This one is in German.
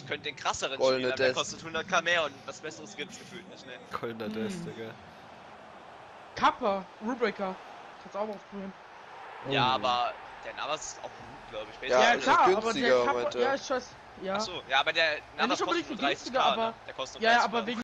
ich könnte den krasseren Goldene spielen, aber der Death. kostet 100k mehr und was Besseres gibt's gefühlt nicht, ne? Goldener Death, Digga. Kappa, Rubriker. Kannst auch mal ausprobieren. Ja, aber der Navas ist auch gut, glaube ich. Ja, Ja, das klar, ist aber günstiger, der Kappa, meinte ja, er. ich weiß, ja. Achso, ja, aber der Navas nicht kostet unbedingt nur viel 30k, günstiger, aber ne? Der kostet nur ja, 30k. aber wegen